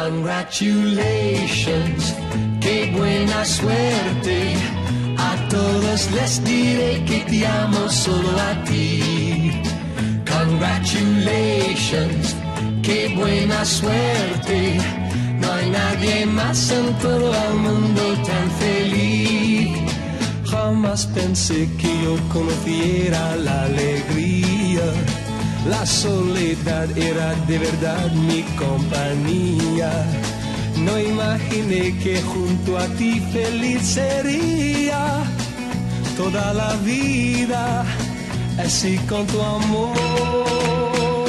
Congratulations, qué buena suerte. A todos les diré que te amo solo a ti. Congratulations, qué buena suerte. No hay nadie más en todo el mundo tan feliz. Jamás pensé que yo conociera la alegría. La soledad era de verdad mi compañía. No imaginé que junto a ti feliz sería toda la vida, así con tu amor.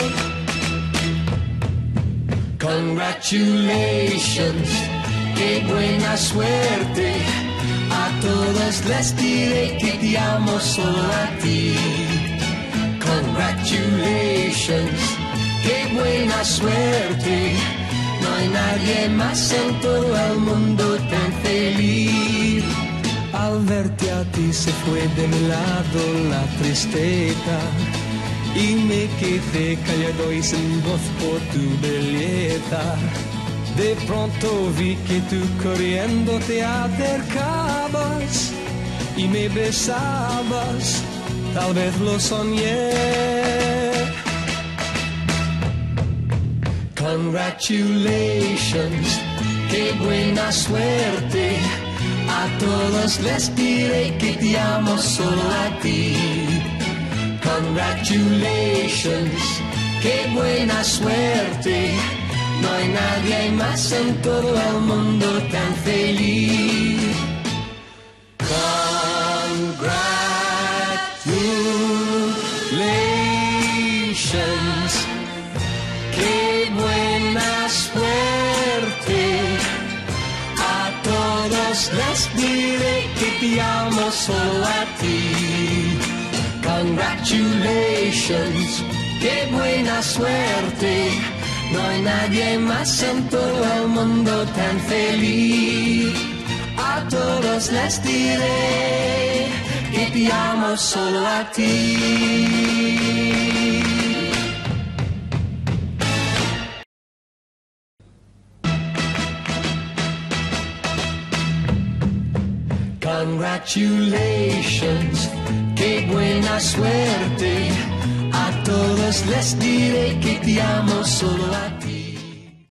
Congratulations, qué buena suerte. A todos les diré que te amo solo a ti. Congratulations, qué buena suerte. No hay nadie más en todo el mundo tan feliz. Al verte a ti se fue de mi lado la tristeza y me quedé callado y sin voz por tu belleza. De pronto vi que tú corriendo te acercabas y me besabas. Tal vez lo soñé. Congratulations, qué buena suerte. A todos les diré que te amo solo a ti. Congratulations, qué buena suerte. No hay nadie más en todo el mundo tan feliz. Congratulations, qué buena suerte. A todos les diré que te amo solo a ti. Congratulations, qué buena suerte. No hay nadie más en todo el mundo tan feliz. A todos les diré que te amo solo a ti. Congratulations, qué buena suerte. A todos les diré que te amo solo a ti.